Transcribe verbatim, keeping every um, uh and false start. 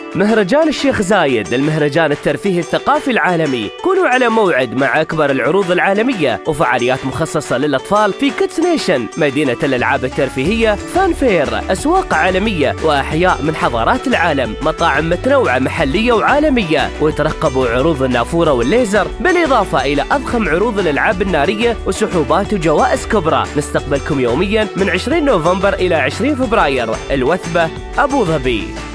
مهرجان الشيخ زايد، المهرجان الترفيهي الثقافي العالمي. كونوا على موعد مع أكبر العروض العالمية وفعاليات مخصصة للأطفال في كيدز نيشن، مدينة الألعاب الترفيهية، فان فير، أسواق عالمية وأحياء من حضارات العالم، مطاعم متنوعة محلية وعالمية، وترقبوا عروض النافورة والليزر، بالإضافة إلى أضخم عروض الألعاب النارية وسحوبات وجوائز كبرى. نستقبلكم يوميا من عشرين نوفمبر إلى عشرين فبراير، الوثبة، أبو ظبي.